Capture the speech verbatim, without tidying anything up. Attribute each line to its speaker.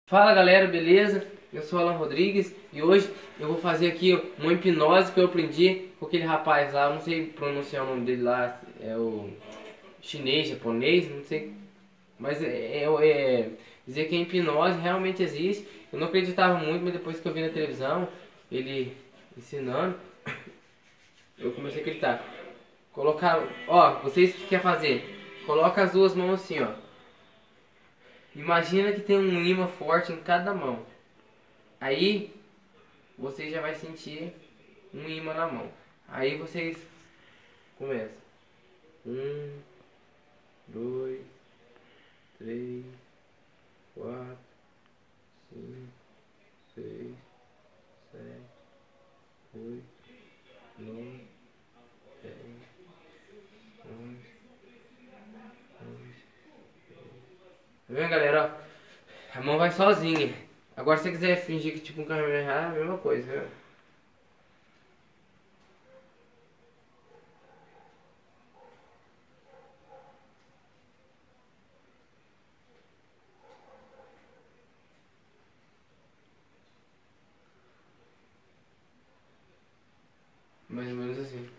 Speaker 1: Fala galera, beleza? Eu sou o Alan Rodrigues e hoje eu vou fazer aqui uma hipnose que eu aprendi com aquele rapaz lá, eu não sei pronunciar o nome dele lá, é o chinês, japonês, não sei, mas é, é, é dizer que a hipnose realmente existe. Eu não acreditava muito, mas depois que eu vi na televisão ele ensinando, eu comecei a acreditar. Colocar, ó, vocês que quer fazer? Coloca as duas mãos assim, ó. Imagina que tem um imã forte em cada mão. Aí você já vai sentir um imã na mão. Aí vocês começam. Um, dois, três, quatro, cinco, seis, sete, oito, nove, dez, onze, doze. Tá vendo, galera? Ó, a mão vai sozinha. Agora se você quiser fingir que tipo um Kamehameha, é a mesma coisa, viu? Mais ou menos assim.